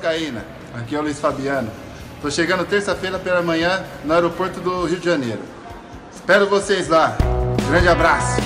Vascaína. Aqui é o Luiz Fabiano. Tô chegando terça-feira pela manhã no aeroporto do Rio de Janeiro. Espero vocês lá. Grande abraço.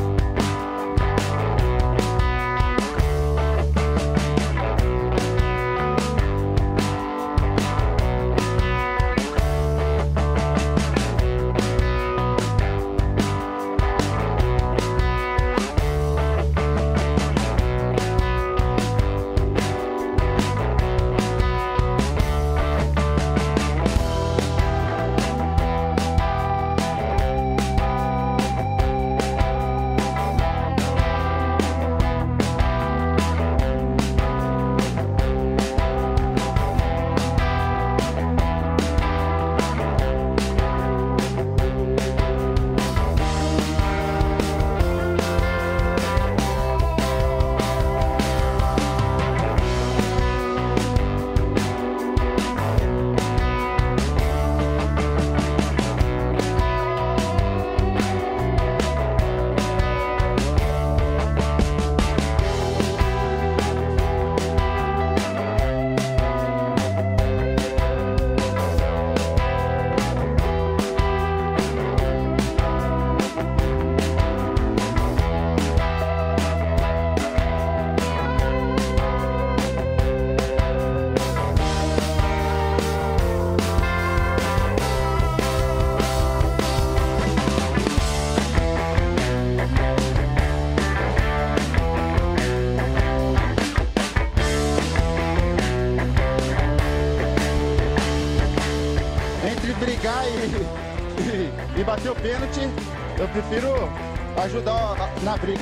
Entre brigar e bater o pênalti, eu prefiro ajudar na briga.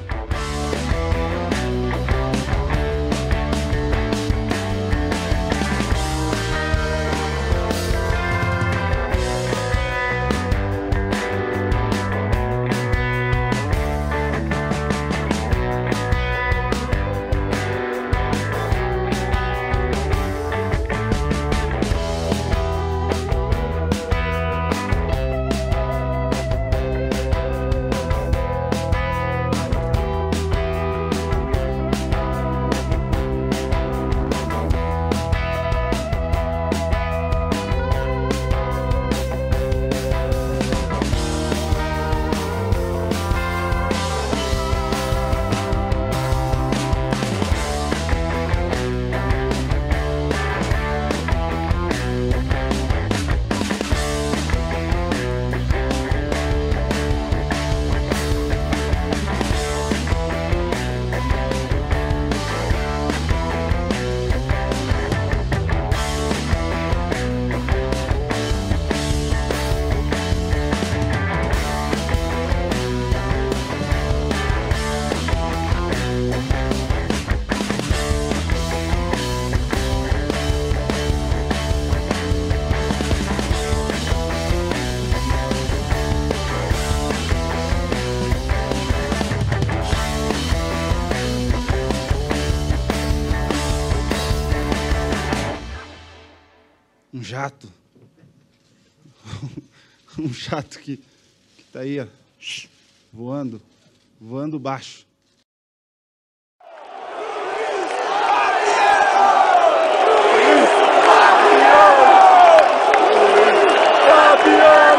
Um jato. Um jato que tá aí, ó, voando baixo. Fabiano!